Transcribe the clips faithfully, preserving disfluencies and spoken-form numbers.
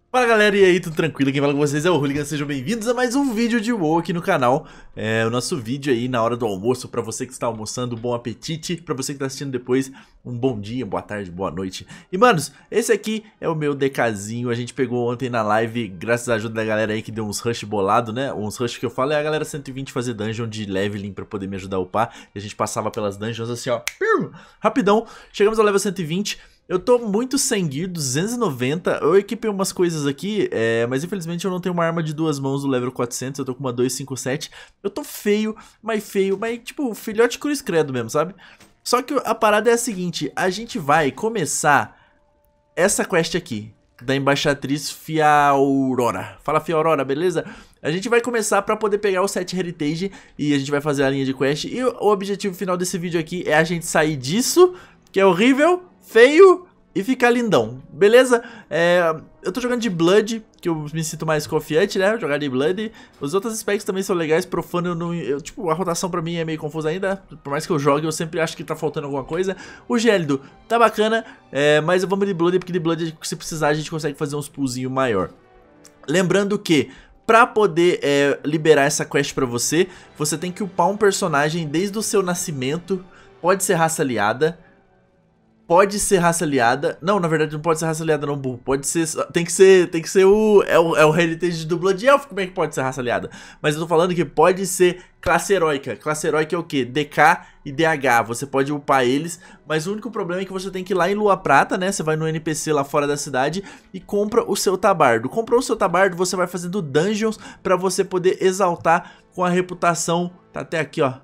Fala galera, e aí, tudo tranquilo? Quem fala com vocês é o Hooligan, sejam bem-vindos a mais um vídeo de WoW aqui no canal. É o nosso vídeo aí na hora do almoço, pra você que está almoçando, bom apetite. Pra você que está assistindo depois, um bom dia, boa tarde, boa noite. E manos, esse aqui é o meu DKzinho, a gente pegou ontem na live, graças à ajuda da galera aí que deu uns rush bolado, né? Uns rush que eu falo é a galera cento e vinte fazer dungeon de leveling pra poder me ajudar a upar. E a gente passava pelas dungeons assim ó, rapidão, chegamos ao level cento e vinte. Eu tô muito sem gear, duzentos e noventa, eu equipei umas coisas aqui, é, mas infelizmente eu não tenho uma arma de duas mãos do level quatrocentos, eu tô com uma duzentos e cinquenta e sete. Eu tô feio, mas feio, mas tipo, filhote cruz credo mesmo, sabe? Só que a parada é a seguinte, a gente vai começar essa quest aqui, da embaixatriz Fiaurora. Fala Fiaurora, beleza? A gente vai começar pra poder pegar o set Heritage e a gente vai fazer a linha de quest. E o objetivo final desse vídeo aqui é a gente sair disso, que é horrível, feio e ficar lindão, beleza? É, eu tô jogando de Blood, que eu me sinto mais confiante, né? Jogar de Blood. Os outros specs também são legais, Profano eu não... Eu, tipo, a rotação pra mim é meio confusa ainda. Por mais que eu jogue, eu sempre acho que tá faltando alguma coisa. O Gélido tá bacana, é, mas vamos de Blood, porque de Blood, se precisar, a gente consegue fazer uns pulzinho maior. Lembrando que pra poder é, liberar essa quest pra você, você tem que upar um personagem desde o seu nascimento. Pode ser raça aliada. Pode ser raça aliada. Não, na verdade não pode ser raça aliada não, burro. Pode ser... Tem que ser... Tem que ser o... É o, é o Heritage do Blood Elf. Como é que pode ser raça aliada? Mas eu tô falando que pode ser classe heróica. Classe heróica é o quê? D K e D H. Você pode upar eles. Mas o único problema é que você tem que ir lá em Lua Prata, né? Você vai no N P C lá fora da cidade e compra o seu tabardo. Comprou o seu tabardo, você vai fazendo dungeons pra você poder exaltar com a reputação... Tá até aqui, ó.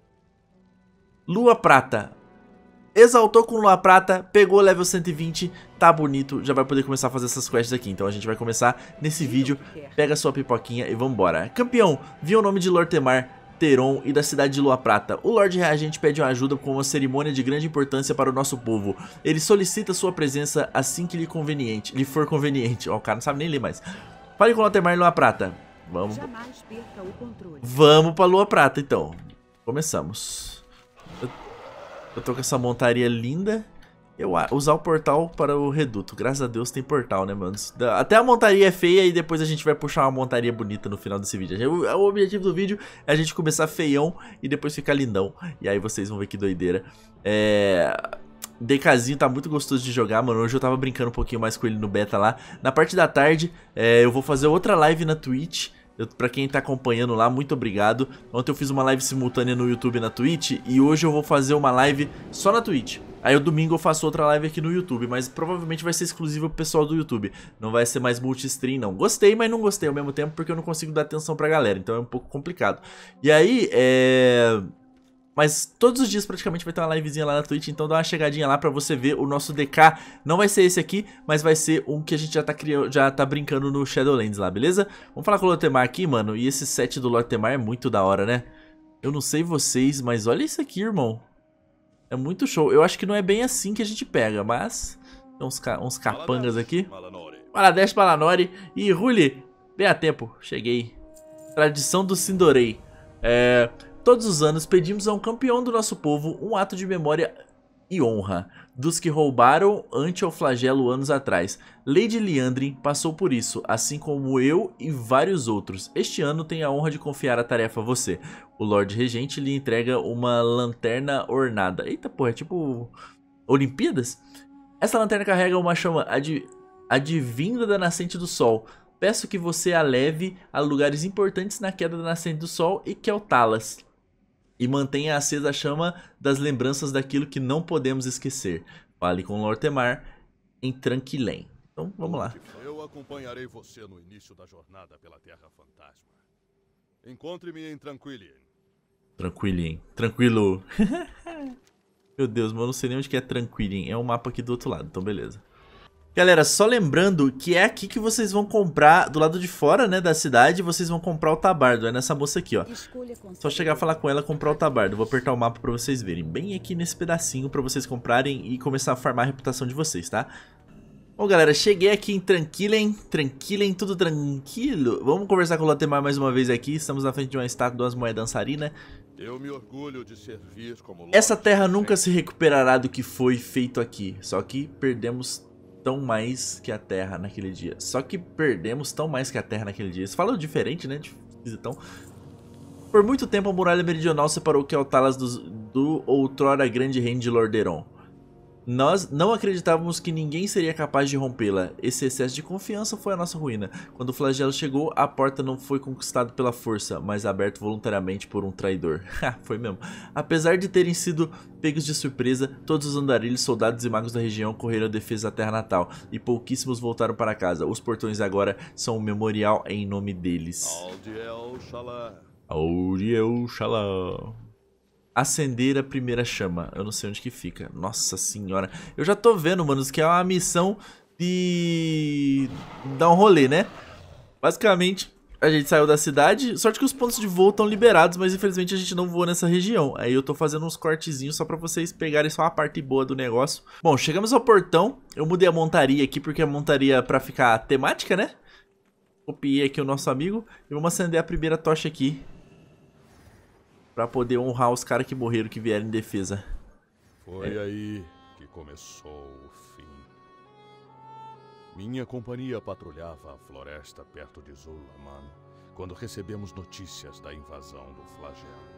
Lua Prata. Exaltou com Lua Prata, pegou level cento e vinte, tá bonito, já vai poder começar a fazer essas quests aqui. Então a gente vai começar nesse vídeo, pega sua pipoquinha e vambora. Campeão, viu o nome de Lortemar, Teron e da cidade de Lua Prata. O Lorde Reagente pede uma ajuda com uma cerimônia de grande importância para o nosso povo. Ele solicita sua presença assim que lhe conveniente, lhe for conveniente. Ó, o cara não sabe nem ler mais. Fale com Lortemar e Lua Prata. Vamos. Vamos pra Lua Prata então. Começamos. Eu... Eu tô com essa montaria linda. Eu usar o portal para o reduto. Graças a Deus tem portal, né, mano? Até a montaria é feia e depois a gente vai puxar uma montaria bonita no final desse vídeo. O objetivo do vídeo é a gente começar feião e depois ficar lindão. E aí vocês vão ver que doideira. É... DKzinho tá muito gostoso de jogar, mano. Hoje eu tava brincando um pouquinho mais com ele no beta lá. Na parte da tarde, é... eu vou fazer outra live na Twitch. Eu, pra quem tá acompanhando lá, muito obrigado. Ontem eu fiz uma live simultânea no YouTube e na Twitch. E hoje eu vou fazer uma live só na Twitch. Aí o domingo eu faço outra live aqui no YouTube. Mas provavelmente vai ser exclusivo pro pessoal do YouTube. Não vai ser mais multi-stream não. Gostei, mas não gostei ao mesmo tempo, porque eu não consigo dar atenção pra galera. Então é um pouco complicado. E aí, é... Mas todos os dias praticamente vai ter uma livezinha lá na Twitch, então dá uma chegadinha lá pra você ver o nosso D K. Não vai ser esse aqui, mas vai ser um que a gente já tá, criando, já tá brincando no Shadowlands lá, beleza? Vamos falar com o Lortemar aqui, mano. E esse set do Lortemar é muito da hora, né? Eu não sei vocês, mas olha isso aqui, irmão. É muito show. Eu acho que não é bem assim que a gente pega, mas... Tem uns, ca... uns capangas aqui. Baladesh, Balanori e Ruli. Bem a tempo, cheguei. Tradição do Sindorei. É... Todos os anos pedimos a um campeão do nosso povo um ato de memória e honra dos que roubaram ante o flagelo anos atrás. Lady Liandrin passou por isso, assim como eu e vários outros. Este ano tenho a honra de confiar a tarefa a você. O Lorde Regente lhe entrega uma lanterna ornada. Eita porra, é tipo Olimpíadas? Essa lanterna carrega uma chama ad... advinda da nascente do sol. Peço que você a leve a lugares importantes na queda da nascente do sol e que altá-las. E mantenha acesa a chama das lembranças daquilo que não podemos esquecer. Fale com Lortemar em Tranquilém. Então, vamos lá. Eu acompanharei você no início da jornada pela Terra Fantasma. Encontre-me em Tranquilém. Tranquilém. Tranquilo. Meu Deus, mas eu não sei nem onde que é Tranquilém. É um mapa aqui do outro lado, então beleza. Galera, só lembrando que é aqui que vocês vão comprar, do lado de fora, né, da cidade, vocês vão comprar o tabardo, é nessa moça aqui, ó. Só chegar e falar com ela, comprar o tabardo. Vou apertar o mapa pra vocês verem, bem aqui nesse pedacinho pra vocês comprarem e começar a farmar a reputação de vocês, tá? Bom, galera, cheguei aqui em Tranquilém, Tranquilém, tudo tranquilo. Vamos conversar com o Lortemar mais uma vez aqui, estamos na frente de uma estátua de umas moedas dançarinas. Eu me orgulho de servir como Essa terra nunca se recuperará do que foi feito aqui, só que perdemos tão mais que a Terra naquele dia. Só que perdemos tão mais que a Terra naquele dia. Isso fala diferente, né? Então, por muito tempo a muralha meridional separou Quel'Thalas do, do outrora grande reino de Lordaeron. Nós não acreditávamos que ninguém seria capaz de rompê-la. Esse excesso de confiança foi a nossa ruína. Quando o flagelo chegou, a porta não foi conquistada pela força, mas aberta voluntariamente por um traidor. Foi mesmo. Apesar de terem sido pegos de surpresa, todos os andarilhos, soldados e magos da região correram à defesa da terra natal, e pouquíssimos voltaram para casa. Os portões agora são um memorial em nome deles. Aldiel Shalá. Aldiel Shalá. Acender a primeira chama. Eu não sei onde que fica. Nossa senhora. Eu já tô vendo, manos, que é uma missão de dar um rolê, né? Basicamente, a gente saiu da cidade. Sorte que os pontos de voo estão liberados, mas infelizmente a gente não voa nessa região. Aí eu tô fazendo uns cortezinhos só pra vocês pegarem só a parte boa do negócio. Bom, chegamos ao portão. Eu mudei a montaria aqui porque a montaria pra ficar temática, né? Copiei aqui o nosso amigo. E vamos acender a primeira tocha aqui. Pra poder honrar os caras que morreram, que vieram em defesa. Foi é. aí que começou o fim. Minha companhia patrulhava a floresta perto de Zul'Aman quando recebemos notícias da invasão do flagelo.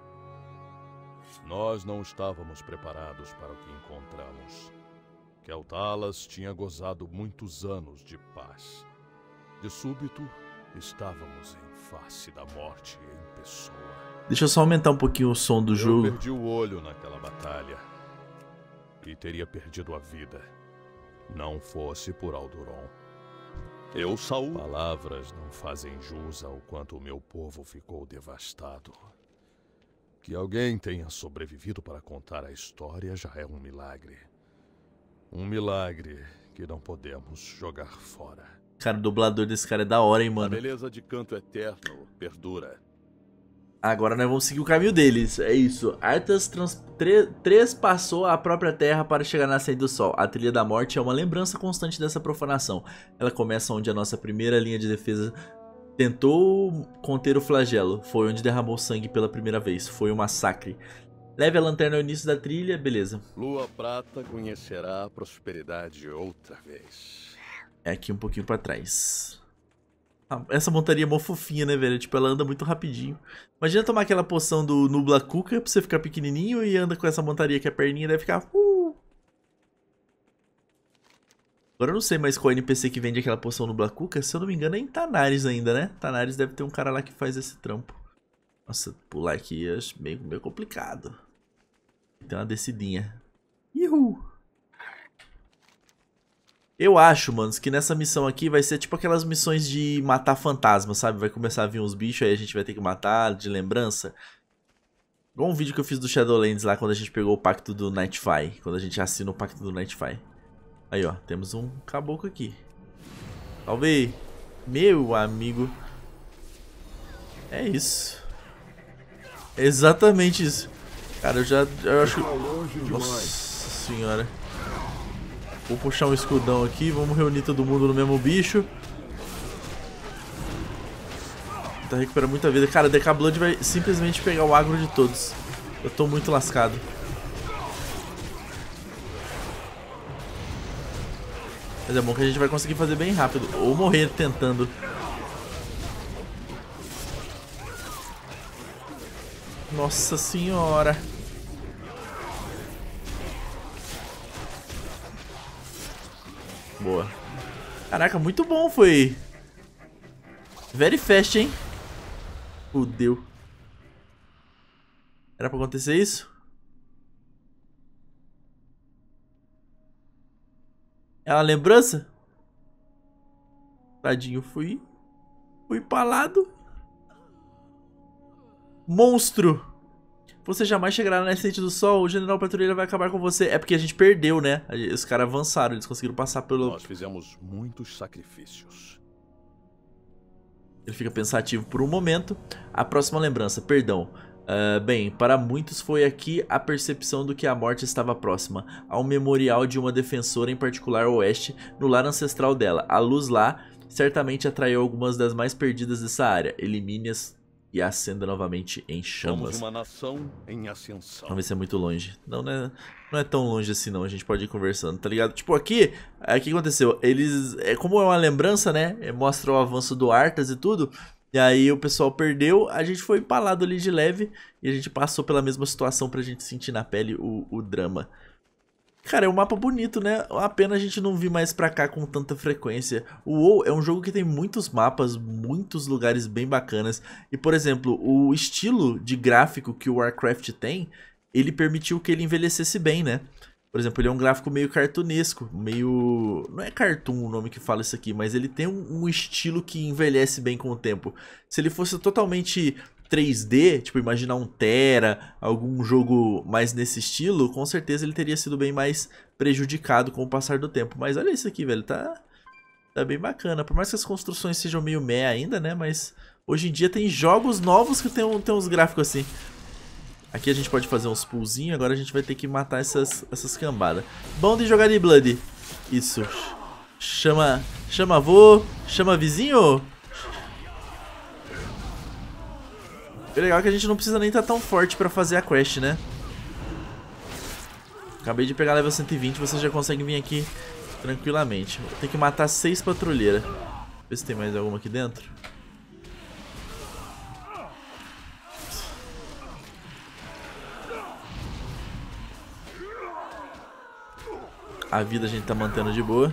Nós não estávamos preparados para o que encontramos. Quel'Thalas tinha gozado muitos anos de paz. De súbito, estávamos em face da morte em pessoa. Deixa eu só aumentar um pouquinho o som do jogo. Eu perdi o olho naquela batalha. E teria perdido a vida. Não fosse por Alduron. Eu, Saul. Palavras não fazem jus ao quanto o meu povo ficou devastado. Que alguém tenha sobrevivido para contar a história já é um milagre. Um milagre que não podemos jogar fora. Cara, o dublador desse cara é da hora, hein, mano. A beleza de Canto Eterno perdura. Agora nós vamos seguir o caminho deles, é isso. Arthas trespassou a própria terra para chegar na saída do sol. A Trilha da Morte é uma lembrança constante dessa profanação. Ela começa onde a nossa primeira linha de defesa tentou conter o flagelo. Foi onde derramou sangue pela primeira vez. Foi um massacre. Leve a lanterna ao início da trilha, beleza. Lua Prata conhecerá a prosperidade outra vez. É aqui um pouquinho pra trás. Essa montaria é mó fofinha, né, velho? Tipo, ela anda muito rapidinho. Imagina tomar aquela poção do Nubla Cuca pra você ficar pequenininho e anda com essa montaria que a perninha deve ficar... Uh! Agora eu não sei mais qual N P C que vende aquela poção Nubla Cuca. Se eu não me engano é em Tanares ainda, né? Tanares deve ter um cara lá que faz esse trampo. Nossa, pular aqui é meio, meio complicado. Tem uma descidinha. Uhul! Eu acho, manos, que nessa missão aqui vai ser tipo aquelas missões de matar fantasmas, sabe? Vai começar a vir uns bichos, aí a gente vai ter que matar de lembrança. Igual um vídeo que eu fiz do Shadowlands lá, quando a gente pegou o pacto do Nightfire. Quando a gente assina o pacto do Nightfire. Aí, ó, temos um caboclo aqui. Salve! Meu amigo. É isso. É exatamente isso. Cara, eu já... Eu acho... Nossa senhora. Vou puxar um escudão aqui, vamos reunir todo mundo no mesmo bicho. Tá recuperando muita vida. Cara, D K Blood vai simplesmente pegar o agro de todos. Eu tô muito lascado. Mas é bom que a gente vai conseguir fazer bem rápido. Ou morrer tentando. Nossa senhora. Boa. Caraca, muito bom foi. Very fast, hein? Fudeu. Era pra acontecer isso? É uma lembrança? Tadinho, fui. Fui empalado. Monstro. Você jamais chegará na nascente do sol, o General Patrulheiro vai acabar com você. É porque a gente perdeu, né? Os caras avançaram, eles conseguiram passar pelo... Nós fizemos muitos sacrifícios. Ele fica pensativo por um momento. A próxima lembrança, perdão. Uh, bem, para muitos foi aqui a percepção do que a morte estava próxima. Há um memorial de uma defensora em particular ao oeste, no lar ancestral dela. A luz lá certamente atraiu algumas das mais perdidas dessa área. Elimine-as e acenda novamente em chamas. Somos uma nação em ascensão. Vamos ver se é muito longe. Não, não é, não é tão longe assim não, a gente pode ir conversando, tá ligado? Tipo, aqui, o que aconteceu? Eles, é, como é uma lembrança, né, mostra o avanço do Arthas e tudo, e aí o pessoal perdeu, a gente foi empalado ali de leve, e a gente passou pela mesma situação pra gente sentir na pele o, o drama. Cara, é um mapa bonito, né? A pena a gente não vir mais pra cá com tanta frequência. O WoW é um jogo que tem muitos mapas, muitos lugares bem bacanas. E, por exemplo, o estilo de gráfico que o Warcraft tem, ele permitiu que ele envelhecesse bem, né? Por exemplo, ele é um gráfico meio cartunesco, meio... Não é cartoon o nome que fala isso aqui, mas ele tem um, um estilo que envelhece bem com o tempo. Se ele fosse totalmente três D, tipo, imaginar um Terra, algum jogo mais nesse estilo, com certeza ele teria sido bem mais prejudicado com o passar do tempo. Mas olha isso aqui, velho, tá, tá bem bacana. Por mais que as construções sejam meio meh ainda, né, mas hoje em dia tem jogos novos que tem, um, tem uns gráficos assim. Aqui a gente pode fazer uns pulzinhos, agora a gente vai ter que matar essas, essas cambadas. Bom de jogar de Blood. Isso. Chama, chama avô, chama vizinho. É legal que a gente não precisa nem estar tão forte pra fazer a quest, né? Acabei de pegar level cento e vinte, você já consegue vir aqui tranquilamente. Vou ter que matar seis patrulheiras. Ver se tem mais alguma aqui dentro. A vida a gente tá mantendo de boa.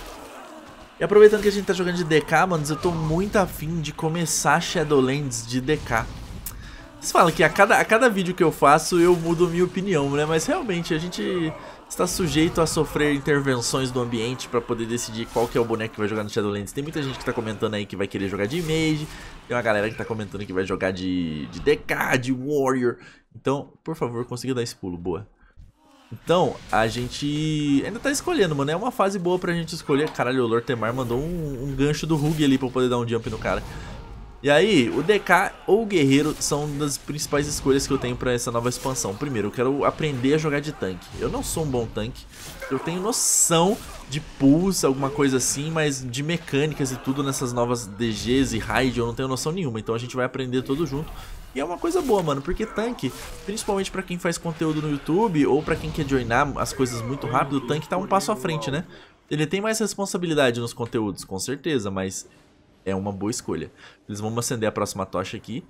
E aproveitando que a gente tá jogando de D K, manos, eu tô muito afim de começar Shadowlands de D K. Vocês falam que a cada, a cada vídeo que eu faço eu mudo minha opinião, né? Mas realmente a gente está sujeito a sofrer intervenções do ambiente para poder decidir qual que é o boneco que vai jogar no Shadowlands. Tem muita gente que tá comentando aí que vai querer jogar de Mage. Tem uma galera que tá comentando que vai jogar de, de D K, de Warrior. Então, por favor, consiga dar esse pulo, boa. Então, a gente ainda tá escolhendo, mano. É uma fase boa pra gente escolher. Caralho, o Lord Temar mandou um, um gancho do Hug ali pra eu poder dar um jump no cara. E aí, o D K ou o Guerreiro são uma das principais escolhas que eu tenho pra essa nova expansão. Primeiro, eu quero aprender a jogar de tanque. Eu não sou um bom tanque. Eu tenho noção de pulls, alguma coisa assim, mas de mecânicas e tudo nessas novas D Gs e raid eu não tenho noção nenhuma. Então a gente vai aprender tudo junto. E é uma coisa boa, mano, porque tanque, principalmente pra quem faz conteúdo no YouTube ou pra quem quer joinar as coisas muito rápido, o tanque tá um passo à frente, né? Ele tem mais responsabilidade nos conteúdos, com certeza, mas é uma boa escolha. Eles vão acender a próxima tocha aqui.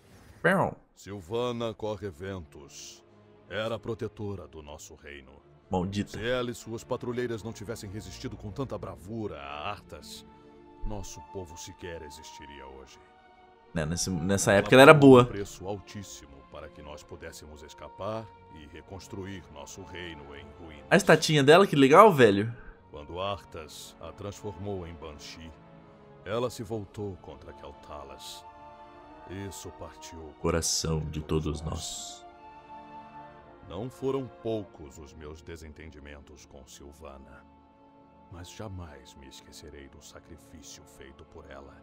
Sylvana corre ventos. Era a protetora do nosso reino. Maldita. Se ela e suas patrulheiras não tivessem resistido com tanta bravura a Arthas, nosso povo sequer existiria hoje. Né, nessa, nessa época ela era boa. Um preço altíssimo para que nós pudéssemos escapar e reconstruir nosso reino em ruínas. A estatinha dela, que legal, velho. Quando Arthas a transformou em Banshee, ela se voltou contra Keltalas. Isso partiu o coração de todos nós. Não foram poucos os meus desentendimentos com Sylvana, mas jamais me esquecerei do sacrifício feito por ela.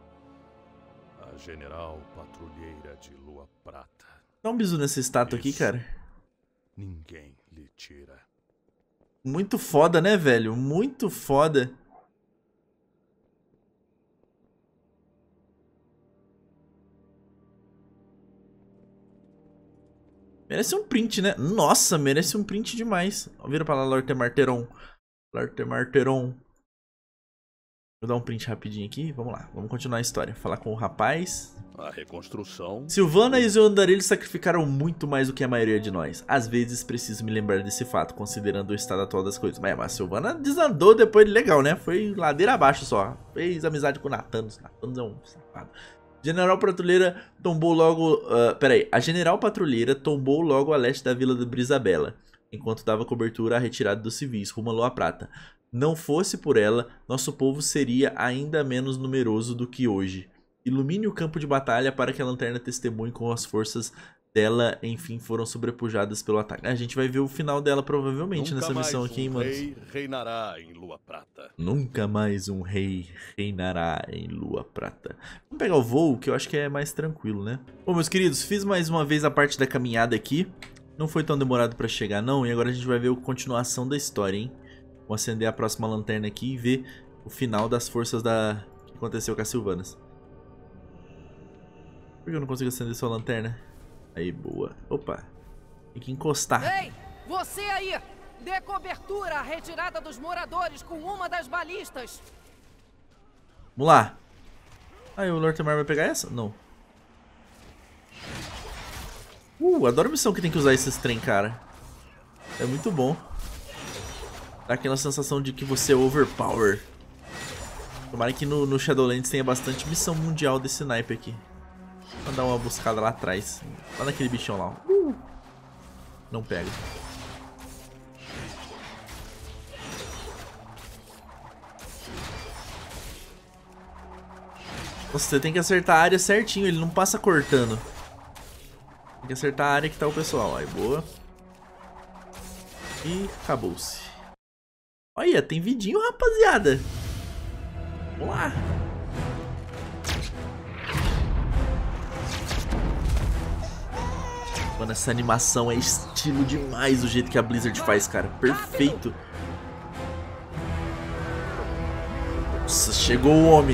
A General Patrulheira de Lua Prata. Dá um bisu nessa estátua aqui, cara. Ninguém lhe tira. Muito foda, né, velho? Muito foda. Merece um print, né? Nossa, merece um print demais. Vira pra lá, Lord Temarteron. Lord Temarteron. Vou dar um print rapidinho aqui. Vamos lá, vamos continuar a história. Falar com o rapaz. A reconstrução. Sylvana e os Andarilhos sacrificaram muito mais do que a maioria de nós. Às vezes preciso me lembrar desse fato, considerando o estado atual das coisas. Mas a Sylvana desandou depois de legal, né? Foi ladeira abaixo só. Fez amizade com o Nathanos. Nathanos é um safado. General Patrulheira tombou logo... Uh, peraí. A General Patrulheira tombou logo a leste da vila de Brisabela, enquanto dava cobertura à retirada dos civis, rumo a Lua Prata. Não fosse por ela, nosso povo seria ainda menos numeroso do que hoje. Ilumine o campo de batalha para que a lanterna testemunhe como as forças dela, enfim, foram sobrepujadas pelo ataque. A gente vai ver o final dela provavelmente nessa missão aqui, hein, mano. Nunca mais um rei reinará em Lua Prata. Nunca mais um rei reinará em Lua Prata. Vamos pegar o voo, que eu acho que é mais tranquilo, né? Bom, meus queridos, fiz mais uma vez a parte da caminhada aqui. Não foi tão demorado pra chegar, não. E agora a gente vai ver a continuação da história, hein? Vou acender a próxima lanterna aqui e ver o final das forças da... que aconteceu com as Sylvanas. Por Por que eu não consigo acender sua lanterna? Aí, boa. Opa. Tem que encostar. Ei, você aí! Dê cobertura à retirada dos moradores com uma das balistas. Vamos lá. Aí, o Lortemar vai pegar essa? Não. Uh, adoro missão que tem que usar esses trem, cara. É muito bom. Dá aquela sensação de que você é overpower. Tomara que no, no Shadowlands tenha bastante missão mundial desse naipe aqui. Vou dar uma buscada lá atrás. Lá naquele bichão lá. Uh. Não pega. Você tem que acertar a área certinho, ele não passa cortando. Tem que acertar a área que tá o pessoal. Aí, boa. E acabou-se. Olha, tem vidinho, rapaziada. Vamos lá. Mano, essa animação é estilo demais o jeito que a Blizzard faz, cara. Perfeito. Nossa, chegou o homem.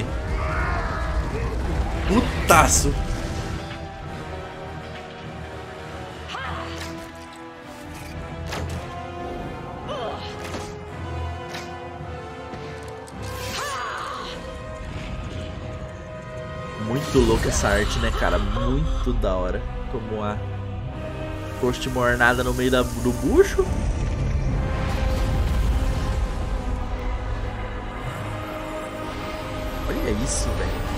Putaço. Muito louca essa arte, né, cara? Muito da hora. Tomou a coste mornada no meio da, do bucho. Olha isso, velho.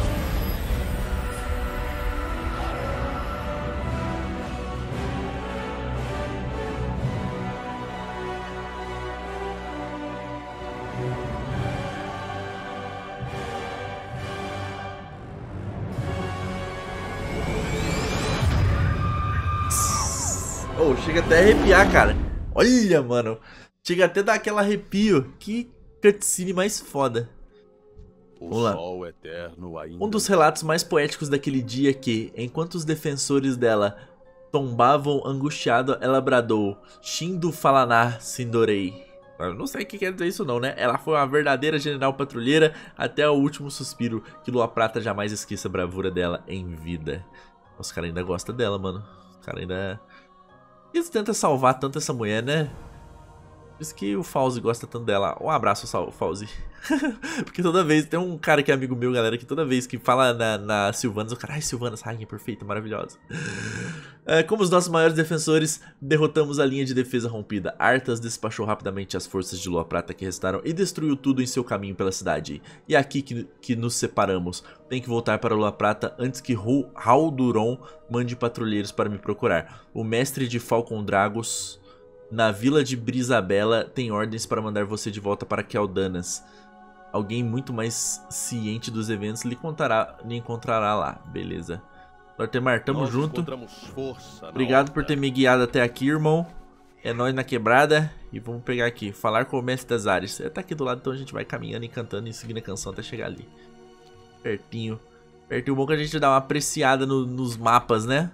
Oh, chega até a arrepiar, cara. Olha, mano. Chega até a dar aquele arrepio. Que cutscene mais foda. Vamos lá. Um dos relatos mais poéticos daquele dia que, enquanto os defensores dela tombavam angustiado, ela bradou: Shindu Falanar Sindorei. Eu não sei o que quer dizer isso não, né? Ela foi uma verdadeira general patrulheira até o último suspiro, que Lua Prata jamais esqueça a bravura dela em vida. Os caras ainda gostam dela, mano. Os caras ainda... Eles tentam salvar tanto essa mulher, né? Por isso que o Fauzi gosta tanto dela. Um abraço, Fauzi. Porque toda vez, tem um cara que é amigo meu, galera, que toda vez que fala na, na Sylvanas, o cara, ai, Sylvanas, rainha perfeita, maravilhosa. É, como os nossos maiores defensores, derrotamos a linha de defesa rompida. Arthas despachou rapidamente as forças de Lua Prata que restaram e destruiu tudo em seu caminho pela cidade. E é aqui que, que nos separamos. Tem que voltar para Lua Prata antes que Halduron mande patrulheiros para me procurar. O mestre de Falcon Dragos na vila de Brisabella tem ordens para mandar você de volta para Keldanas. Alguém muito mais ciente dos eventos lhe, contará, lhe encontrará lá. Beleza. Lortemar, tamo Nós junto. Obrigado por ter me guiado até aqui, irmão. É nóis na quebrada. E vamos pegar aqui. Falar com o mestre das áreas. Ele tá aqui do lado, então a gente vai caminhando e cantando e seguindo a canção até chegar ali. Pertinho. Pertinho. Bom que a gente dá uma apreciada no, nos mapas, né?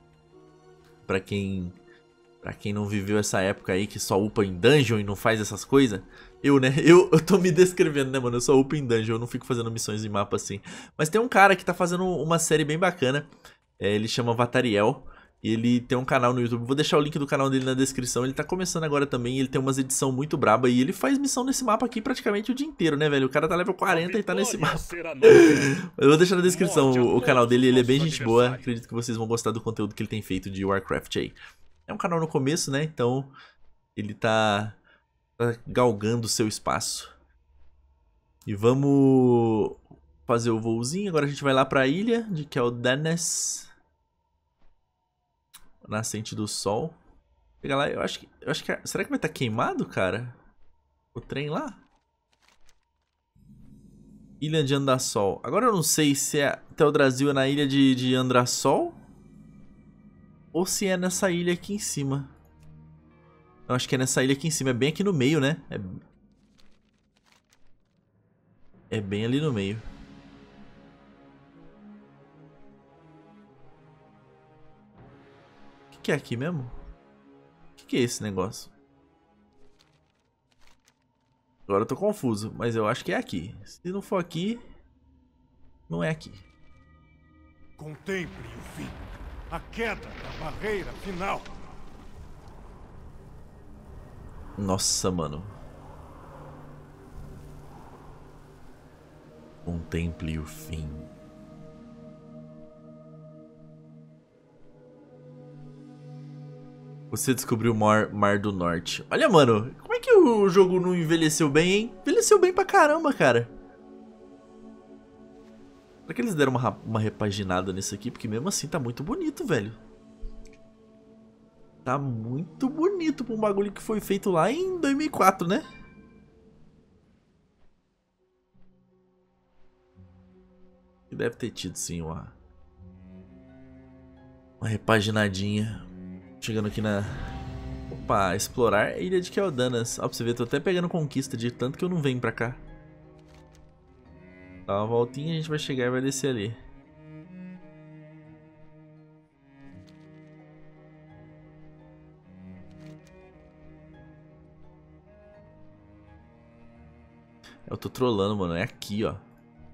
Pra quem... Pra quem não viveu essa época aí, que só upa em dungeon e não faz essas coisas. Eu, né? Eu, eu tô me descrevendo, né, mano? Eu só upo em dungeon, eu não fico fazendo missões em mapa assim. Mas tem um cara que tá fazendo uma série bem bacana. É, ele chama Vatariel. E ele tem um canal no YouTube. Vou deixar o link do canal dele na descrição. Ele tá começando agora também. Ele tem umas edições muito braba. E ele faz missão nesse mapa aqui praticamente o dia inteiro, né, velho? O cara tá level quarenta e tá nesse mapa. Eu vou deixar na descrição o, o canal dele. Ele é bem gente boa. Acredito que vocês vão gostar do conteúdo que ele tem feito de Warcraft aí. É um canal no começo, né? Então ele tá, tá galgando o seu espaço. E vamos fazer o voozinho. Agora a gente vai lá pra ilha de Keldanas. Nascente do sol. Chega lá, eu acho que... Eu acho que será que vai estar queimado, cara? O trem lá? Ilha de Andrassol. Agora eu não sei se é Teldrassil é na ilha de, de Andrassol ou se é nessa ilha aqui em cima. Eu acho que é nessa ilha aqui em cima. É bem aqui no meio, né? É, é bem ali no meio. O que, que é aqui mesmo? O que, que é esse negócio? Agora eu tô confuso, mas eu acho que é aqui. Se não for aqui, não é aqui. Contemple o fim. A queda da barreira final. Nossa, mano. Contemple o fim. Você descobriu o mar, mar do Norte. Olha, mano, como é que o jogo não envelheceu bem, hein? Envelheceu bem pra caramba, cara. Será que eles deram uma, uma repaginada nisso aqui? Porque mesmo assim tá muito bonito, velho. Tá muito bonito pra um bagulho que foi feito lá em dois mil e quatro, né? E deve ter tido sim uma, uma repaginadinha. Chegando aqui na... Opa, explorar a ilha de Quel'Danas. Ó, pra você ver, tô até pegando conquista de tanto que eu não venho pra cá. Dá uma voltinha, a gente vai chegar e vai descer ali. Eu tô trolando, mano. É aqui, ó.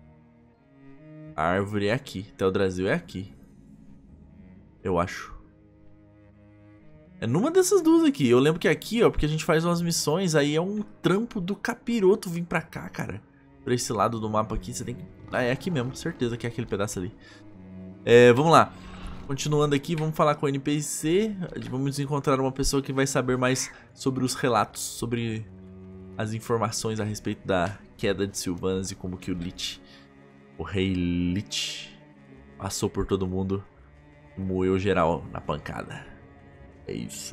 A árvore é aqui. Até o Brasil é aqui. Eu acho. É numa dessas duas aqui. Eu lembro que é aqui, ó, porque a gente faz umas missões, aí é um trampo do capiroto vir pra cá, cara. Pra esse lado do mapa aqui, você tem que... Ah, é aqui mesmo, certeza que é aquele pedaço ali. É, vamos lá. Continuando aqui, vamos falar com o N P C. Vamos encontrar uma pessoa que vai saber mais sobre os relatos, sobre as informações a respeito da queda de Sylvanas e como que o Lich, o rei Lich, passou por todo mundo e moeu geral na pancada. É isso.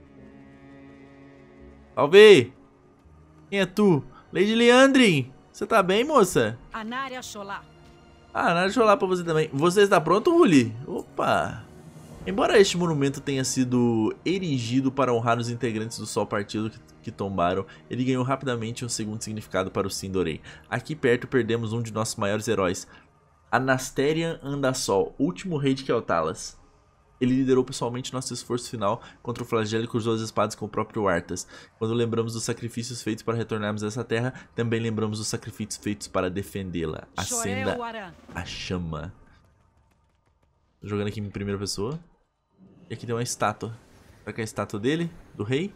Salve! Quem é tu? Lady Liandrin! Você tá bem, moça? Anaria Cholar. Ah, Anaria Cholar pra você também. Você está pronto, Huli? Opa! Embora este monumento tenha sido erigido para honrar os integrantes do Sol Partido que, que tombaram, ele ganhou rapidamente um segundo significado para o Sindorei. Aqui perto perdemos um de nossos maiores heróis, Anasterian Andasol, último rei de Quel'Thalas. Ele liderou pessoalmente nosso esforço final contra o flagelo e cruzou as espadas com o próprio Arthas. Quando lembramos dos sacrifícios feitos para retornarmos a essa terra, também lembramos dos sacrifícios feitos para defendê-la. Acenda a chama. Tô jogando aqui em primeira pessoa. E aqui tem uma estátua. Será que é a estátua dele? Do rei?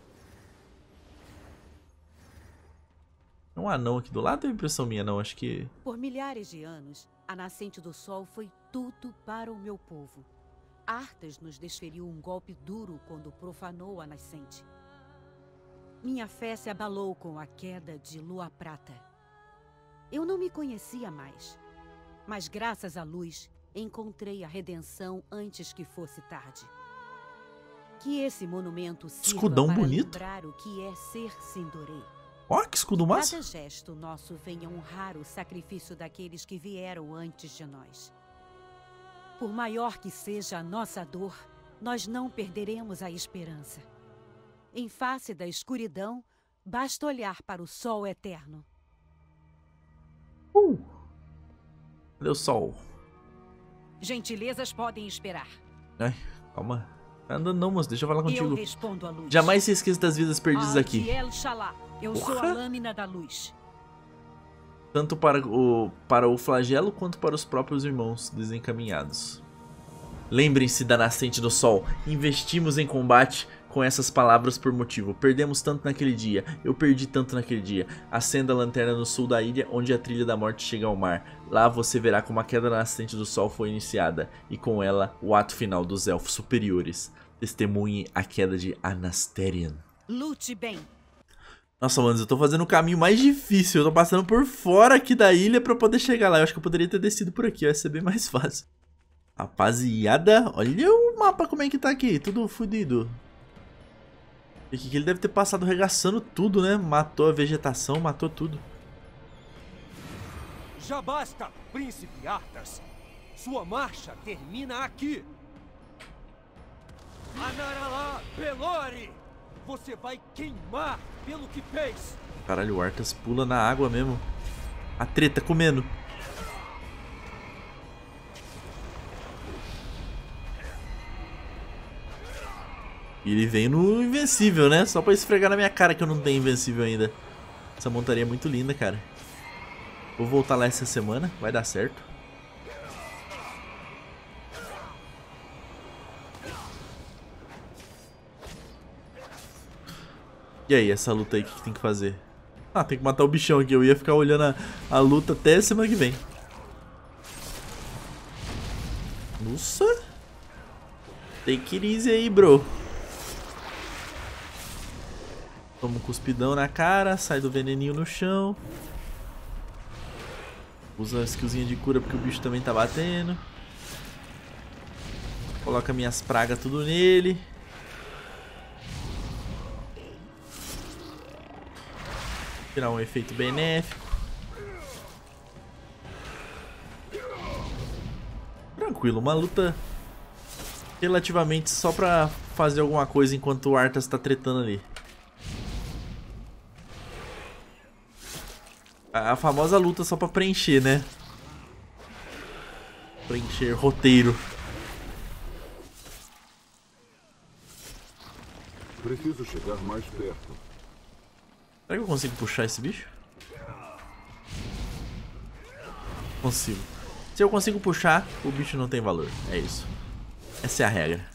É um anão aqui do lado, é impressão minha, não. Acho que... Por milhares de anos, a nascente do sol foi tudo para o meu povo. Arthas nos desferiu um golpe duro quando profanou a nascente. Minha fé se abalou com a queda de Lua Prata. Eu não me conhecia mais, mas graças à luz encontrei a redenção antes que fosse tarde. Que esse monumento sirva escudão para bonito. lembrar o que é ser Sindorei. Ó, que escudo massa. Cada gesto nosso venha honrar o sacrifício daqueles que vieram antes de nós. Por maior que seja a nossa dor, nós não perderemos a esperança. Em face da escuridão, basta olhar para o sol eterno. Uh. Cadê o sol? Gentilezas podem esperar. Ai, calma. Não anda não, moço. Deixa eu falar contigo. Eu respondo à luz. Jamais se esqueça das vidas perdidas aqui. Ardiel Shalá. Eu Porra. sou a lâmina da luz. Tanto para o, para o flagelo quanto para os próprios irmãos desencaminhados. Lembrem-se da nascente do sol. Investimos em combate com essas palavras por motivo. Perdemos tanto naquele dia. Eu perdi tanto naquele dia. Acenda a lanterna no sul da ilha, onde a trilha da morte chega ao mar. Lá você verá como a queda da nascente do sol foi iniciada. E com ela, o ato final dos elfos superiores. Testemunhe a queda de Anasterian. Lute bem. Nossa, mano, eu tô fazendo o caminho mais difícil. Eu tô passando por fora aqui da ilha pra poder chegar lá. Eu acho que eu poderia ter descido por aqui, vai ser bem mais fácil. Rapaziada, olha o mapa como é que tá aqui, tudo fodido. E aqui que ele deve ter passado regaçando tudo, né? Matou a vegetação, matou tudo. Já basta, príncipe Arthas. Sua marcha termina aqui. Anaralá Belori! Você vai queimar pelo que fez. Caralho, o Arthas pula na água mesmo. A treta comendo. E ele vem no invencível, né? Só pra esfregar na minha cara que eu não tenho invencível ainda. Essa montaria é muito linda, cara. Vou voltar lá essa semana, vai dar certo. E aí, essa luta aí, o que, que tem que fazer? Ah, tem que matar o bichão aqui. Eu ia ficar olhando a, a luta até semana que vem. Nossa. Take it easy aí, bro. Toma um cuspidão na cara. Sai do veneninho no chão. Usa a skillzinha de cura porque o bicho também tá batendo. Coloca minhas pragas tudo nele. Tirar um efeito benéfico. Tranquilo, uma luta relativamente só pra fazer alguma coisa enquanto o Arthas tá tretando ali. A famosa luta só pra preencher, né? Preencher roteiro. Preciso chegar mais perto. Será que eu consigo puxar esse bicho? Consigo. Se eu consigo puxar, o bicho não tem valor. É isso. Essa é a regra.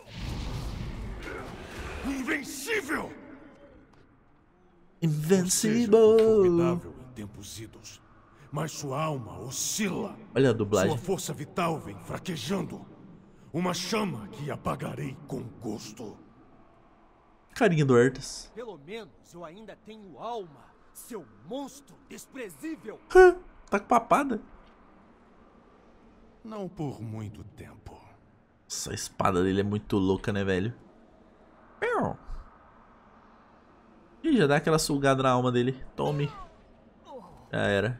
Invencível! Invencible! Formidável em tempos idos, mas sua alma oscila. Olha a dublagem. Sua força vital vem fraquejando. Uma chama que apagarei com gosto. Carinha do Arthas. Pelo menos eu ainda tenho alma, seu monstro desprezível. Tá com papada. Não por muito tempo. Essa espada dele é muito louca, né, velho? Ih, já dá aquela sugada na alma dele. Tome. Já era.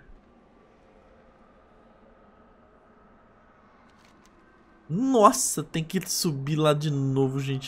Nossa, tem que subir lá de novo, gente.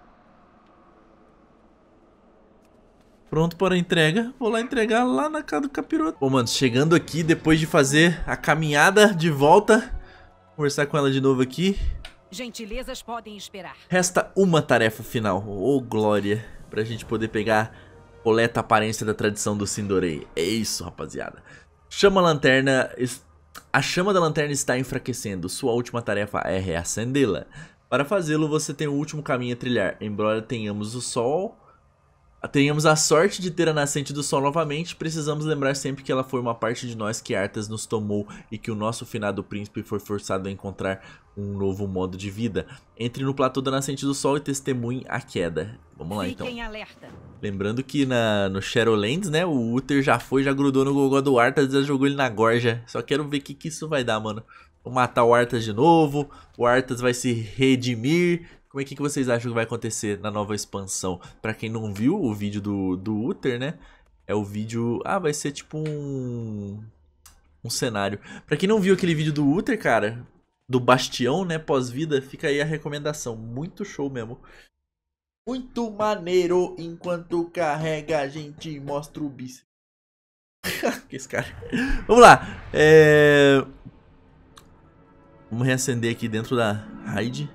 Pronto para a entrega. Vou lá entregar lá na casa do capiroto. Bom, mano, chegando aqui depois de fazer a caminhada de volta. Conversar com ela de novo aqui. Gentilezas podem esperar. Resta uma tarefa final. Ô, oh, glória. Pra gente poder pegar... Coleta a aparência da tradição do Sindorei. É isso, rapaziada. Chama a lanterna... A chama da lanterna está enfraquecendo. Sua última tarefa é reacendê-la. Para fazê-lo, você tem o último caminho a trilhar. Embora tenhamos o sol... Tenhamos a sorte de ter a nascente do sol novamente, precisamos lembrar sempre que ela foi uma parte de nós que Arthas nos tomou e que o nosso finado príncipe foi forçado a encontrar um novo modo de vida. Entre no platô da nascente do sol e testemunhe a queda. Vamos lá, então. Fiquem alerta. Lembrando que na, no Shadowlands, né, o Uther já foi, já grudou no gogó do Arthas, já jogou ele na gorja. Só quero ver o que, que isso vai dar, mano. Vou matar o Arthas de novo, o Arthas vai se redimir. Como é que, que vocês acham que vai acontecer na nova expansão? Pra quem não viu o vídeo do, do Uther, né? É o vídeo... Ah, vai ser tipo um... Um cenário. Pra quem não viu aquele vídeo do Uther, cara... Do Bastião, né? Pós-vida. Fica aí a recomendação. Muito show mesmo. Muito maneiro. Enquanto carrega, a gente mostra o bíceps. Que esse cara... Vamos lá. É... Vamos reacender aqui dentro da raid.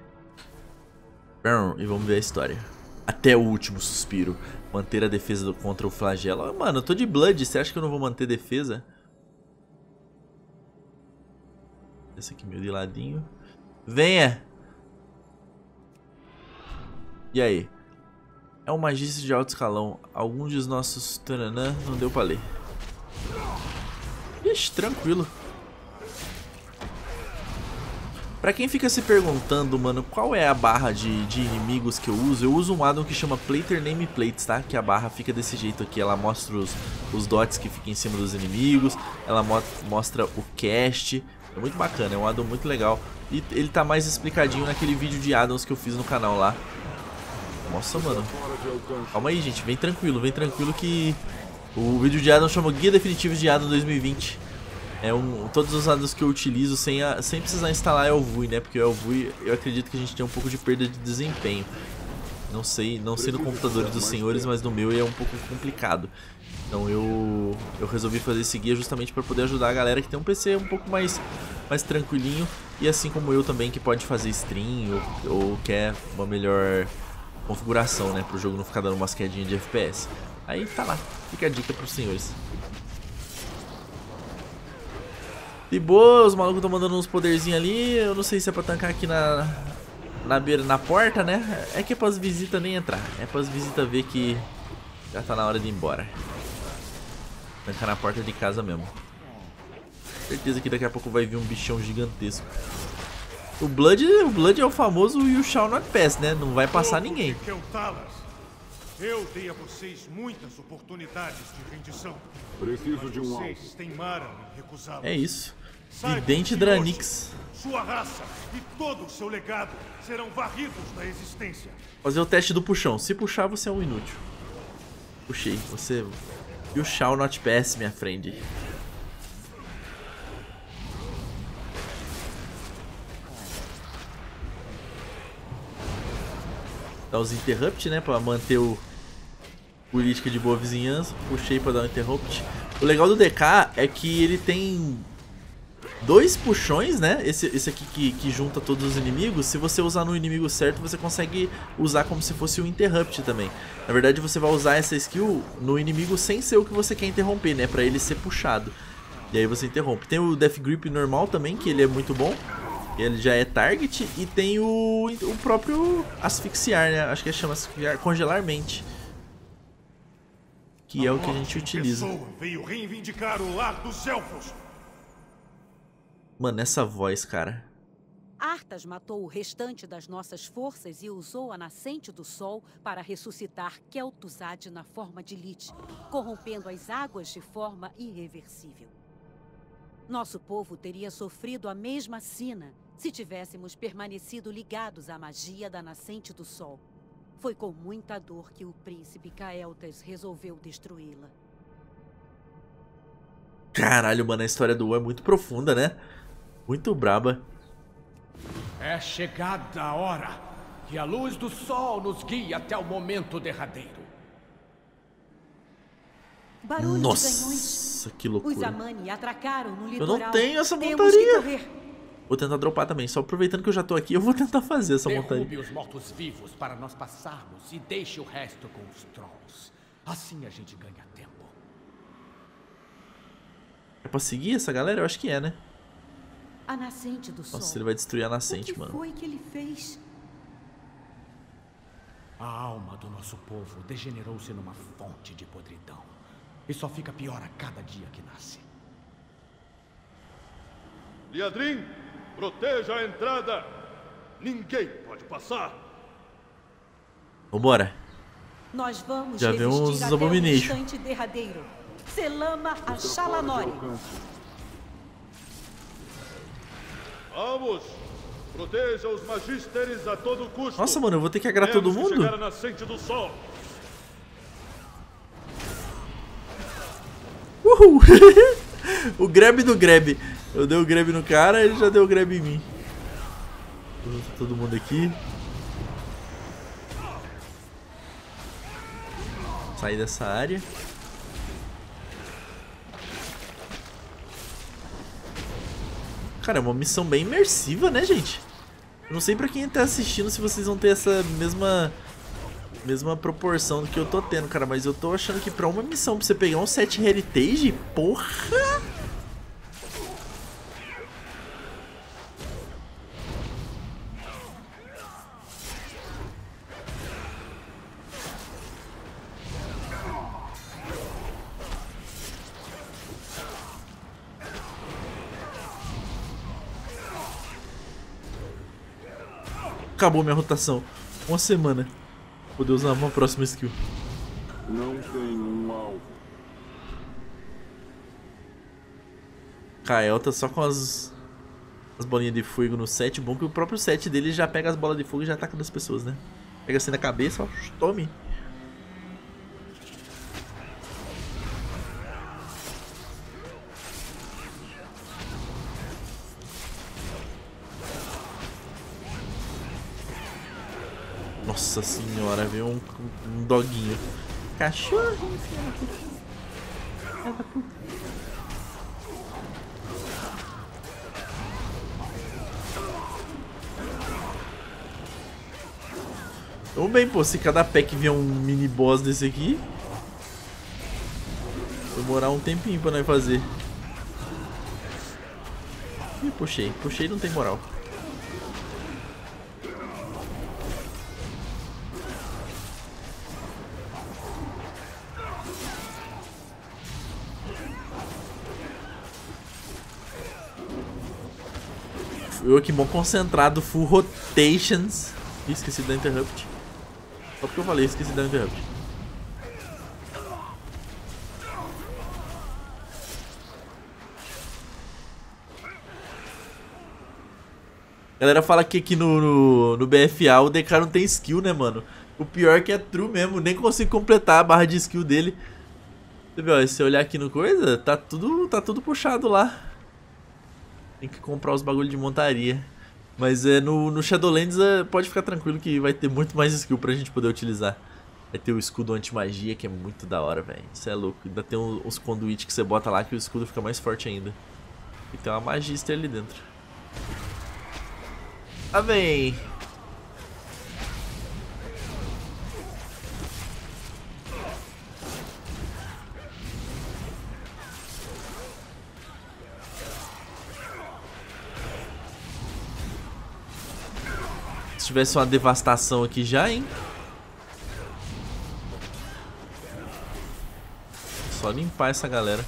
E vamos ver a história. Até o último suspiro. Manter a defesa do, contra o flagelo. Mano, eu tô de Blood. Você acha que eu não vou manter defesa? Esse aqui meio de ladinho. Venha! E aí? É um magista de alto escalão. Alguns dos nossos taranã não deu pra ler. Ixi, tranquilo. Pra quem fica se perguntando, mano, qual é a barra de, de inimigos que eu uso, eu uso um addon que chama Plater Nameplates, tá? Que a barra fica desse jeito aqui, ela mostra os, os dots que ficam em cima dos inimigos, ela mo mostra o cast, é muito bacana, é um addon muito legal. E ele tá mais explicadinho naquele vídeo de addons que eu fiz no canal lá. Nossa, mano. Calma aí, gente, vem tranquilo, vem tranquilo que o vídeo de addon chama Guia Definitivo de Addon dois mil e vinte. É um, todos os addons que eu utilizo sem, a, sem precisar instalar Elvui, né? Porque o Elvui, eu acredito que a gente tem um pouco de perda de desempenho. Não sei, não sei no computador dos senhores, mas no meu é um pouco complicado. Então eu, eu resolvi fazer esse guia justamente para poder ajudar a galera que tem um P C um pouco mais, mais tranquilinho. E assim como eu também, que pode fazer stream ou, ou quer uma melhor configuração, né? Para o jogo não ficar dando umas quedinhas de F P S. Aí tá lá, fica a dica para os senhores. De boa, os malucos estão mandando uns poderzinhos ali. Eu não sei se é pra tancar aqui na, na beira, na porta, né? É que é pras visitas nem entrar. É pras visitas ver que Já tá na hora de ir embora. Trancar na porta de casa mesmo. Certeza que daqui a pouco vai vir um bichão gigantesco. O Blood, o Blood é o famoso You Shall Not Pass, né? Não vai passar ninguém. Eu dei a vocês muitas oportunidades de rendição. Preciso de um alvo. Vocês teimaram em recusá-lo. É isso. Vidente Dranix. Sua raça e todo o seu legado serão varridos da existência. Fazer o teste do puxão. Se puxar, você é um inútil. Puxei. Você... You Shall Not Pass, minha friend. Dá os interrupt, né? Pra manter o... política de boa vizinhança. Puxei pra dar um interrupt. O legal do D K é que ele tem... dois puxões, né? Esse, esse aqui que, que junta todos os inimigos. Se você usar no inimigo certo, você consegue usar como se fosse um interrupt também. Na verdade, você vai usar essa skill no inimigo sem ser o que você quer interromper, né? Pra ele ser puxado. E aí você interrompe. Tem o Death Grip normal também, que ele é muito bom. Ele já é target. E tem o, o próprio asfixiar, né? Acho que chama asfixiar, congelar mente. Que é o que a gente utiliza. Veio reivindicar o lar dos elfos. Mano, essa voz, cara. Arthas matou o restante das nossas forças e usou a nascente do sol para ressuscitar Kel'Thuzad na forma de Lich, corrompendo as águas de forma irreversível. Nosso povo teria sofrido a mesma sina se tivéssemos permanecido ligados à magia da nascente do sol. Foi com muita dor que o príncipe Cael'thas resolveu destruí-la. Caralho, mano, a história do Wu é muito profunda, né? Muito braba. É chegada a hora que a luz do sol nos guie até o momento derradeiro. Barulho Nossa, de canhões. que loucura. Os Amani atracaram no Eu litoral. não tenho essa Temos montaria. que correr. Vou tentar dropar também. Só aproveitando que eu já tô aqui, eu vou tentar fazer essa montaria. Derrube os mortos-vivos para nós passarmos e deixe o resto com os Trolls. Assim a gente ganha tempo. É pra seguir essa galera? Eu acho que é, né? A nascente do sol. Nossa, ele vai destruir a nascente, O que mano. foi que ele fez? A alma do nosso povo degenerou-se numa fonte de podridão. E só fica pior a cada dia que nasce. Liadrin, proteja a entrada. Ninguém pode passar. Vambora. Nós vamos Já vemos resistir os até o Abomination. instante derradeiro. Selama a Shalanori. Vamos! Proteja os Magisteres a todo custo. Nossa, mano, eu vou ter que agradar todo Temos que mundo? chegar à nascente do sol. Uhul! O grab do grab. Eu dei o grab no cara, ele já deu o grab em mim. Todo mundo aqui. Sair dessa área. Cara, é uma missão bem imersiva, né, gente? Eu não sei pra quem tá assistindo se vocês vão ter essa mesma mesma proporção do que eu tô tendo, cara. Mas eu tô achando que pra uma missão, pra você pegar um set Heritage, porra! Acabou minha rotação. Uma semana. Vou poder usar uma próxima skill. Não tem um alvo. Kael tá só com as, as bolinhas de fogo no set. Bom que o próprio set dele já pega as bolas de fogo e já ataca das pessoas, né? Pega assim na cabeça, ó. Tome. Nossa senhora, veio um, um doguinho. Cachorro, filha da puta. Vamos bem, pô, se cada pack vier um mini boss desse aqui, vai demorar um tempinho pra nós fazer. Ih, puxei, puxei não tem moral. eu aqui mó concentrado, full rotations. Ih, esqueci da interrupt. Só porque eu falei, esqueci da interrupt. A galera fala que aqui no, no, no B F A o D K não tem skill, né, mano? O pior é que é true mesmo, nem consigo completar a barra de skill dele. Você vê, ó, se eu olhar aqui no coisa, tá tudo, tá tudo puxado lá. Tem que comprar os bagulhos de montaria. Mas é, no, no Shadowlands é, pode ficar tranquilo que vai ter muito mais skill pra gente poder utilizar. Vai ter o escudo anti-magia, que é muito da hora, velho. Isso é louco. Ainda tem os conduit que você bota lá que o escudo fica mais forte ainda. E tem uma magister ali dentro. Ah, vem! Se tivesse uma devastação aqui já, hein? Só limpar essa galera.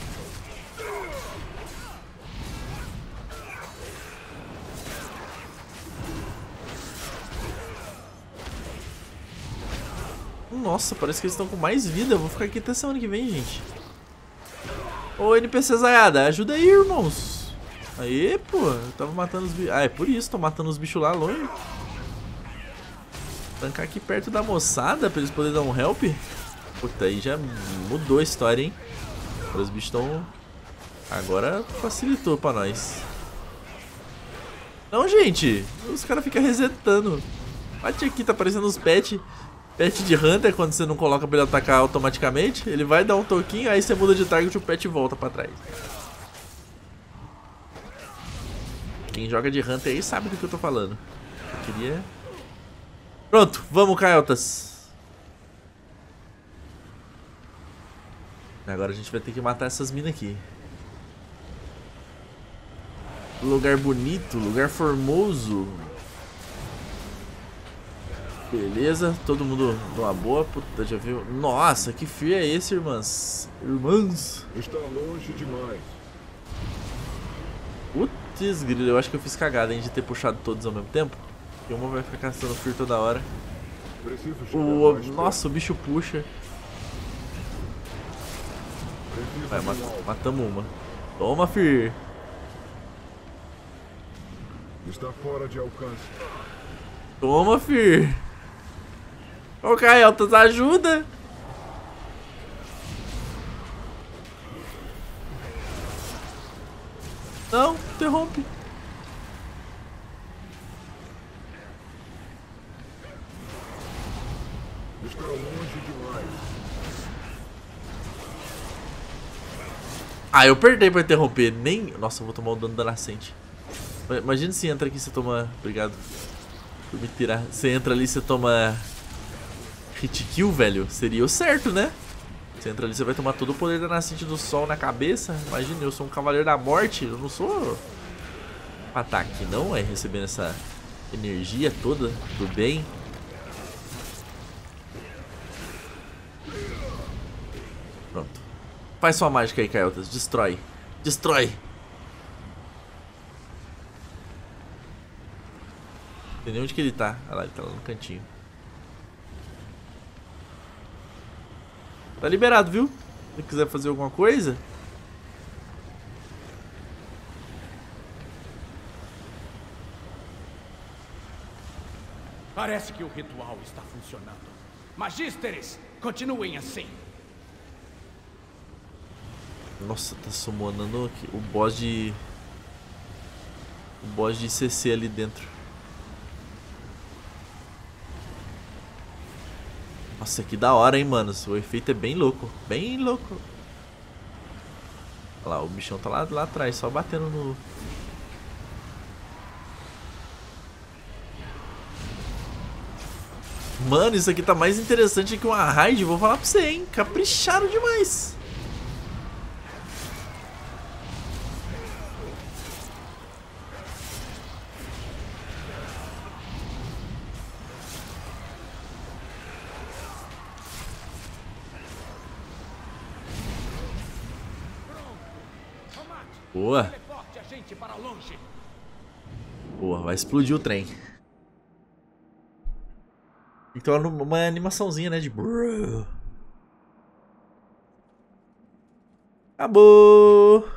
Nossa, parece que eles estão com mais vida. Eu vou ficar aqui até semana que vem, gente. Ô, N P C Zayada, ajuda aí, irmãos. Aê, pô. Eu tava matando os bichos. Ah, é por isso. Tô matando os bichos lá longe. Tancar aqui perto da moçada pra eles poderem dar um help. Puta, aí já mudou a história, hein? Agora os bichos estão... Agora facilitou pra nós. Não, gente. Os caras ficam resetando. Bate aqui, tá parecendo os pets. Pet de Hunter, quando você não coloca pra ele atacar automaticamente. Ele vai dar um toquinho, aí você muda de target e o pet volta pra trás. Quem joga de Hunter aí sabe do que eu tô falando. Eu queria... Pronto, vamos, Caeltas. Agora a gente vai ter que matar essas minas aqui. Lugar bonito, lugar formoso. Beleza, todo mundo numa boa. Puta, já viu? Nossa, que fio é esse, irmãs? Irmãs. Está longe demais. Putz, grilo, eu acho que eu fiz cagada, hein, de ter puxado todos ao mesmo tempo. E uma vai ficar caçando fio toda hora. Preciso chegar O, mais nossa, o bicho puxa. Preciso Vai, de mat um alvo. matamos uma. Toma, Fir. Está fora de alcance. Toma, Fir. Ô, Caeltas, ajuda. Não, interrompe. Está longe demais. Ah, eu apertei pra interromper. Nem... Nossa, eu vou tomar o dano da nascente. Imagina se entra aqui e você toma... Obrigado por me tirar. Você entra ali e você toma... Hit kill, velho. Seria o certo, né? Você entra ali, você vai tomar todo o poder da nascente do sol na cabeça. Imagina, eu sou um cavaleiro da morte. Eu não sou... Ataque, não. É recebendo essa energia toda do bem. Pronto. Faz sua mágica aí, Caeltas. Destrói. Destrói. Não sei nem onde que ele tá. Olha lá, ele tá lá no cantinho. Tá liberado, viu? Se quiser fazer alguma coisa. Parece que o ritual está funcionando. Magísteres, continuem assim. Nossa, tá summonando aqui o boss de... O boss de C C ali dentro. Nossa, que da hora, hein, mano. O efeito é bem louco. Bem louco. Olha lá, o bichão tá lá, lá atrás, só batendo no... Mano, isso aqui tá mais interessante que uma raid. Vou falar pra você, hein. Capricharam demais. Pronto. Tomate, Boa. teleporte a gente para longe. Boa, vai explodir o trem. Então uma animaçãozinha, né, de... Acabou!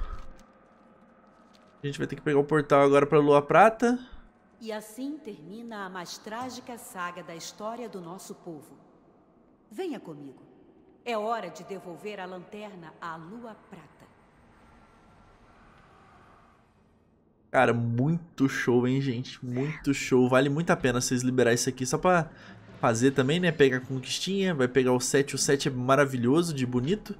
A gente vai ter que pegar o portal agora pra Lua Prata. E assim termina a mais trágica saga da história do nosso povo. Venha comigo. É hora de devolver a lanterna à Lua Prata. Cara, muito show, hein, gente? Muito show. Vale muito a pena vocês liberar isso aqui só pra fazer também, né? Pegar a conquistinha, vai pegar o sete. O sete é maravilhoso, de bonito.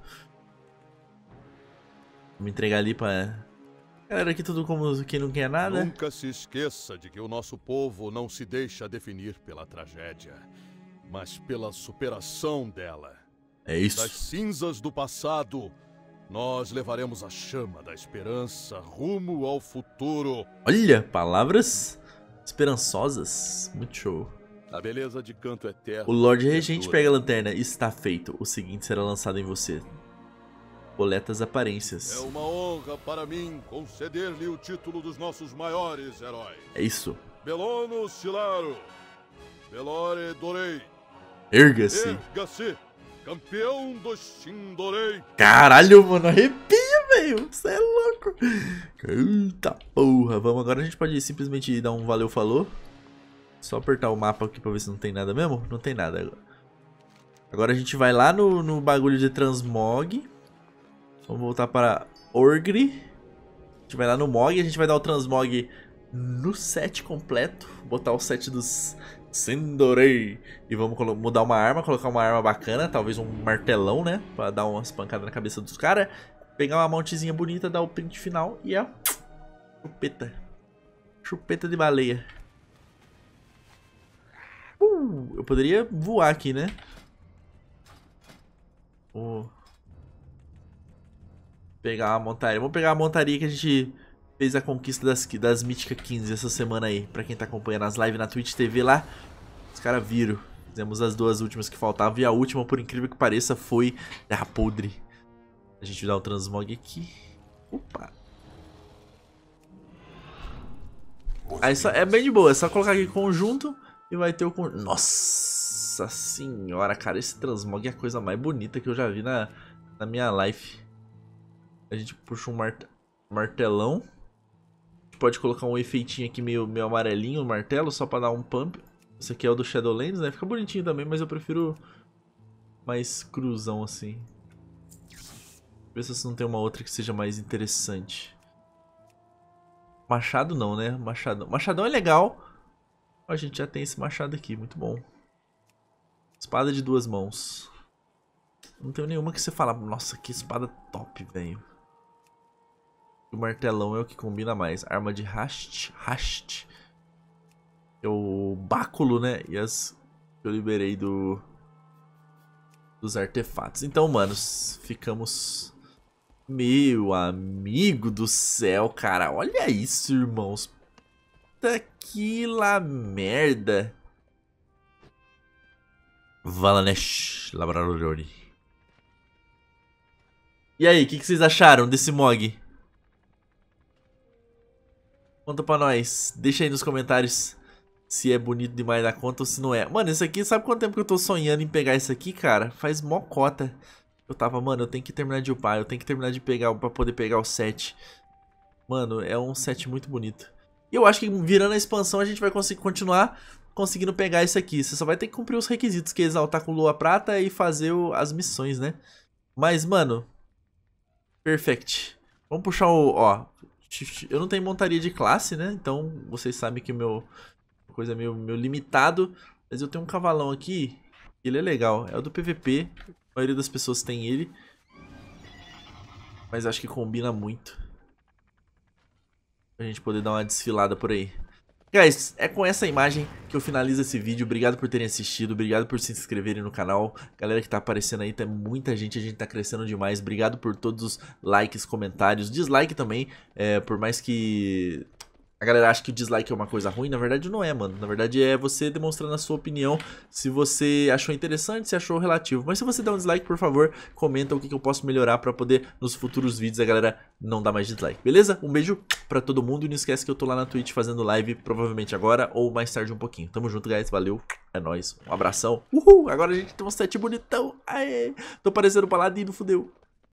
Vou me entregar ali pra... Galera, aqui tudo como quem não quer nada. Nunca se esqueça de que o nosso povo não se deixa definir pela tragédia, mas pela superação dela. É isso. Das cinzas do passado, nós levaremos a chama da esperança rumo ao futuro. Olha, palavras esperançosas. Muito show. A beleza de Canto Eterno. O Lorde Regente pega a lanterna. Está feito. O seguinte será lançado em você. Coletas aparências. É uma honra para mim conceder-lhe o título dos nossos maiores heróis. É isso. Belono Silaro. Belore Dorei. Erga-se. Erga-se. Campeão dos Sindorei. Caralho, mano. Arrepia, velho. Você é louco. Eita porra. Vamos, agora a gente pode simplesmente dar um valeu, falou. Só apertar o mapa aqui pra ver se não tem nada mesmo. Não tem nada agora. Agora a gente vai lá no, no bagulho de transmog. Vamos voltar para Orgri. A gente vai lá no Mog. A gente vai dar o transmog no set completo. Botar o set dos Sindorei. E vamos mudar uma arma. Colocar uma arma bacana. Talvez um martelão, né? Pra dar umas pancadas na cabeça dos caras. Pegar uma mountezinha bonita. Dar o print final. E é... Chupeta. Chupeta de baleia. Uh, eu poderia voar aqui, né? Oh. Pegar a montaria. Vamos pegar a montaria que a gente fez a conquista das, das Mítica quinze essa semana aí. Pra quem tá acompanhando as lives na Twitch T V lá. Os caras viram. Fizemos as duas últimas que faltavam. E a última, por incrível que pareça, foi Terra Podre. A gente dá o transmog aqui. Opa. Aí só, é bem de boa. É só colocar aqui conjunto. E vai ter o conjunto. Nossa senhora, cara. Esse transmog é a coisa mais bonita que eu já vi na, na minha life. A gente puxa um mart martelão. A gente pode colocar um efeitinho aqui meio, meio amarelinho no martelo, só pra dar um pump. Esse aqui é o do Shadowlands, né? Fica bonitinho também, mas eu prefiro mais cruzão assim. Ver se não tem uma outra que seja mais interessante. Machado não, né? Machadão. Machadão é legal. A gente já tem esse machado aqui, muito bom. Espada de duas mãos. Não tem nenhuma que você fala, nossa, que espada top, velho. O martelão é o que combina mais. Arma de haste. Haste. É o báculo, né? E as que eu liberei do... dos artefatos. Então, manos, ficamos... Meu amigo do céu, cara. Olha isso, irmãos. Puta que lá merda. Valanesh Labradori. E aí, o que, que vocês acharam desse Mog? Conta pra nós. Deixa aí nos comentários se é bonito demais da conta ou se não é. Mano, isso aqui, sabe quanto tempo que eu tô sonhando em pegar isso aqui, cara? Faz mó cota. Eu tava, mano, eu tenho que terminar de upar. Eu tenho que terminar de pegar pra poder pegar o set. Mano, é um set muito bonito. E eu acho que virando a expansão a gente vai conseguir continuar conseguindo pegar isso aqui. Você só vai ter que cumprir os requisitos, que é exaltar com Lua Prata e fazer o, as missões, né? Mas, mano... Perfect. Vamos puxar o... Ó, eu não tenho montaria de classe, né? Então, vocês sabem que meu... Coisa meio, meio limitado. Mas eu tenho um cavalão aqui. Ele é legal. É o do P V P. A maioria das pessoas tem ele. Mas acho que combina muito. Pra gente poder dar uma desfilada por aí. Guys, é com essa imagem que eu finalizo esse vídeo. Obrigado por terem assistido, obrigado por se inscreverem no canal. Galera que tá aparecendo aí, tem muita gente, a gente tá crescendo demais. Obrigado por todos os likes, comentários, dislike também. É, por mais que A galera acha que o dislike é uma coisa ruim, na verdade não é, mano. Na verdade é você demonstrando a sua opinião, se você achou interessante, se achou relativo. Mas se você der um dislike, por favor, comenta o que, que eu posso melhorar pra poder, nos futuros vídeos, a galera não dar mais dislike, beleza? Um beijo pra todo mundo e não esquece que eu tô lá na Twitch fazendo live, provavelmente agora ou mais tarde um pouquinho. Tamo junto, guys, valeu, é nóis, um abração. Uhul, agora a gente tem um set bonitão, aê, tô parecendo paladino, fudeu.